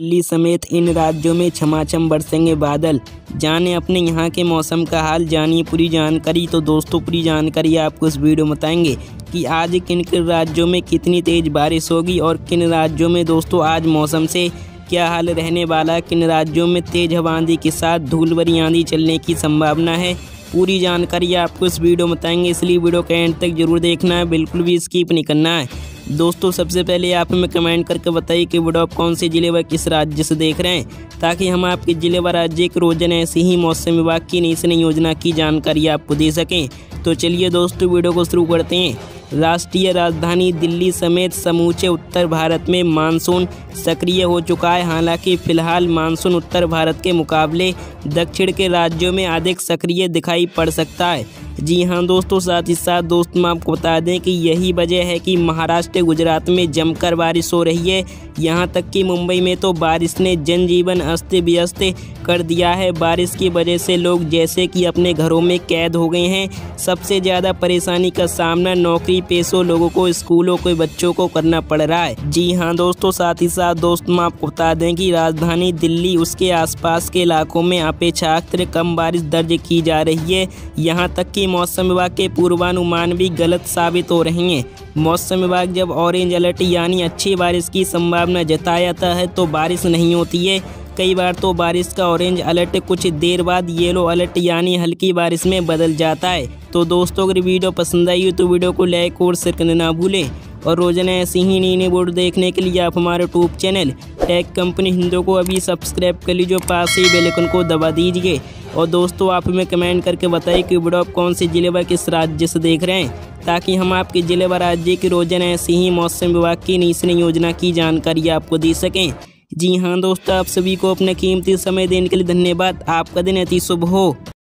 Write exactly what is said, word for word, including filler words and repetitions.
दिल्ली समेत इन राज्यों में छमाछम बरसेंगे बादल। जाने अपने यहाँ के मौसम का हाल, जानिए पूरी जानकारी। तो दोस्तों पूरी जानकारी आपको इस वीडियो में बताएंगे कि आज किन किन राज्यों में कितनी तेज़ बारिश होगी और किन राज्यों में दोस्तों आज मौसम से क्या हाल रहने वाला है। किन राज्यों में तेज़ हवा आंधी के साथ धूल भरी आंधी चलने की संभावना है। पूरी जानकारी आपको इस वीडियो में बताएंगे, इसलिए वीडियो के एंड तक जरूर देखना है, बिल्कुल भी स्किप नहीं करना है। दोस्तों सबसे पहले आप हमें कमेंट करके बताइए कि वीडियो आप कौन से जिले व किस राज्य से देख रहे हैं, ताकि हम आपके जिले व राज्य के रोजाना ऐसी ही मौसम विभाग की नई से नई योजना की जानकारी आपको दे सकें। तो चलिए दोस्तों वीडियो को शुरू करते हैं। राष्ट्रीय राजधानी दिल्ली समेत समूचे उत्तर भारत में मानसून सक्रिय हो चुका है। हालांकि फिलहाल मानसून उत्तर भारत के मुकाबले दक्षिण के राज्यों में अधिक सक्रिय दिखाई पड़ सकता है। जी हां दोस्तों, साथ ही साथ दोस्तों आपको बता दें कि यही वजह है कि महाराष्ट्र गुजरात में जमकर बारिश हो रही है। यहां तक कि मुंबई में तो बारिश ने जनजीवन अस्त व्यस्त कर दिया है। बारिश की वजह से लोग जैसे कि अपने घरों में कैद हो गए हैं। सबसे ज़्यादा परेशानी का सामना नौकरी पेशों लोगों को, स्कूलों के बच्चों को करना पड़ रहा है। जी हाँ दोस्तों, साथ ही साथ दोस्तों आपको बता दें कि राजधानी दिल्ली उसके आसपास के इलाकों में अपेक्षाकृत कम बारिश दर्ज की जा रही है। यहाँ तक कि मौसम विभाग के पूर्वानुमान भी गलत साबित हो रहे हैं। मौसम विभाग जब ऑरेंज अलर्ट यानी अच्छी बारिश की संभावना जताता है तो बारिश नहीं होती है। कई बार तो बारिश का ऑरेंज अलर्ट कुछ देर बाद येलो अलर्ट यानी हल्की बारिश में बदल जाता है। तो दोस्तों अगर वीडियो पसंद आई हो तो वीडियो को लाइक और शेयर करना ना भूलें, और रोजाना ऐसी ही नई नई वीडियो देखने के लिए आप हमारे YouTube channel tech company Hindu को अभी सब्सक्राइब कर लीजिए, पास ही बेल आइकन को दबा दीजिए। और दोस्तों आप हमें कमेंट करके बताइए कि वीडियो आप कौन से जिले व किस राज्य से देख रहे हैं, ताकि हम आपके जिले व राज्य की रोजाना ऐसी ही मौसम विभाग की नई से नई योजना की जानकारी आपको दे सकें। जी हाँ दोस्तों, आप सभी को अपना कीमती समय देने के लिए धन्यवाद। आपका दिन अति शुभ हो।